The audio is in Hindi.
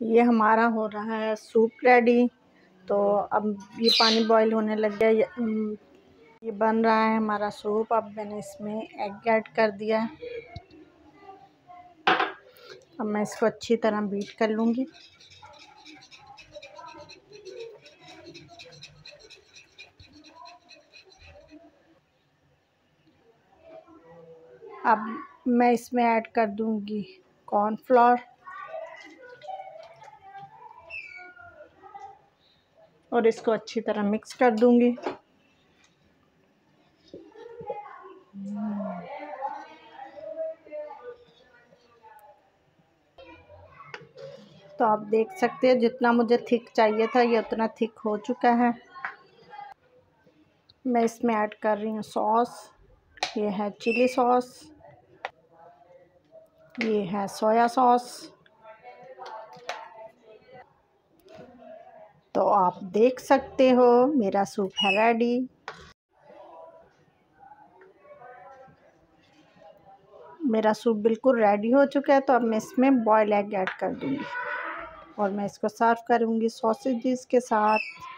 ये हमारा हो रहा है सूप रेडी। तो अब ये पानी बॉईल होने लग गया। ये बन रहा है हमारा सूप। अब मैंने इसमें एग ऐड कर दिया है। अब मैं इसको अच्छी तरह बीट कर लूँगी। अब मैं इसमें ऐड कर दूँगी कॉर्नफ्लोर और इसको अच्छी तरह मिक्स कर दूँगी। तो आप देख सकते हैं जितना मुझे थिक चाहिए था ये उतना थिक हो चुका है। मैं इसमें ऐड कर रही हूँ सॉस। ये है चिली सॉस, ये है सोया सॉस। तो आप देख सकते हो मेरा सूप है रेडी। मेरा सूप बिल्कुल रेडी हो चुका है। तो अब मैं इसमें बॉयल एग ऐड कर दूँगी और मैं इसको सर्व करूँगी सॉसेजेस के साथ।